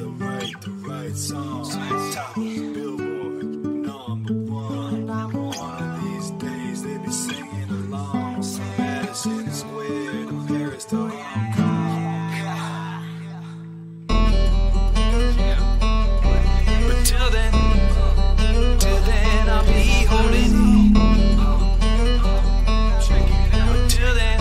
I write the right song. Top of the Billboard, #1. One of these days they be singing along from Madison Square to Paris to Hong Kong. But till then I'll be holding. But till then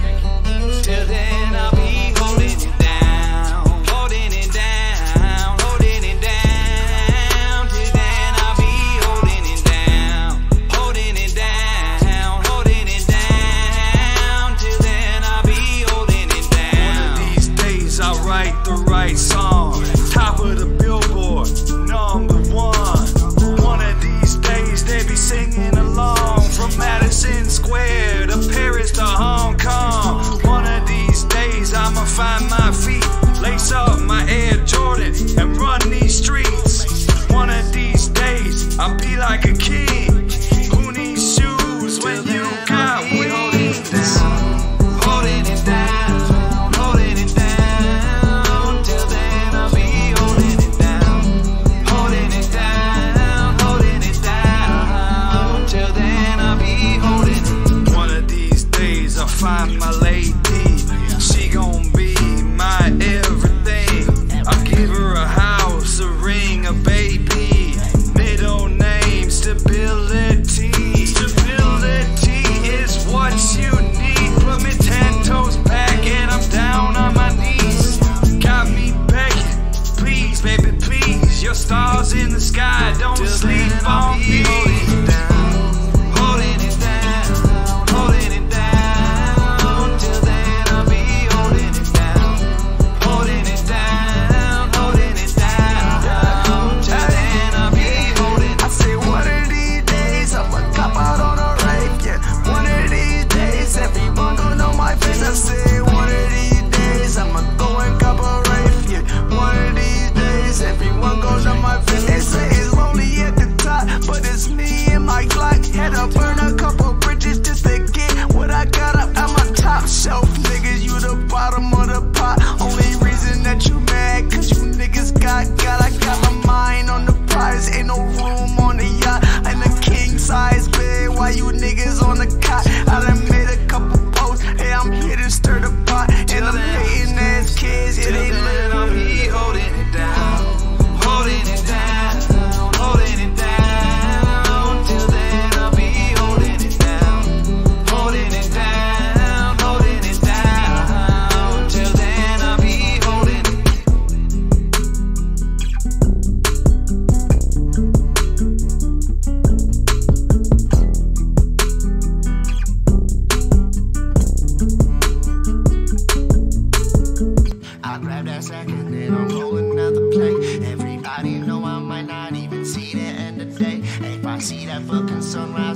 I'll be holding it down, holding it down, holding it down. Till then I'll be holding it down, holding it down, holding it down. Till then I'll be holding it down. One of these days I'll write the right song, top of the Billboard, #1. One of these days they be singing along from Madison Square to Paris to Hong Kong. One of these days I'ma find my feet, lace up my Air Jordan and run these streets. One of these days I'll be like a king. Who needs shoes when you got wings? Holding it down, holding it down. Till then I'll be holding it down, holding it down, holding it down. Till then I'll be holding it. One of these days I'll find my lady. She gon' be my everything. I'll give her a house, a ring, a baby. Middle name, stability. Stability is what you need. Put me 10 toes back and I'm down on my knees. Got me begging, please, baby, please. Your stars in the sky, don't sleep on me. Holding it down, holding it down. Till then I'll be holding it down, holding it down, holding it down. Till then I'll be holding. I say one of these days I'ma cop out on a rave, yeah. One of these days everyone gon' know my face. I say one of these days I'ma go and cop a rave, yeah. One of these days everyone gon' know my face. They say it's lonely at the top, but it's me and my Glock. Had to burn a couple bridges just to get what I got up at my top shelf. Niggas, you the bottom of the pot. Only reason that you mad, cause you niggas got I got my mind on the prize. Ain't no room on the yacht. And the king size bed, why you niggas on the cot? I done made a couple posts, hey, I'm here to stir the pot. And I'm hating ass kids, yeah, they Then I'll be holding it down, holding it down, holding it down. Till then I'll be holding it down, holding it down, holding it down. Till then I'll be holding it. I grab that second and I'm rolling another play. Everybody know I might not even see the end of the day. If I see that fucking sunrise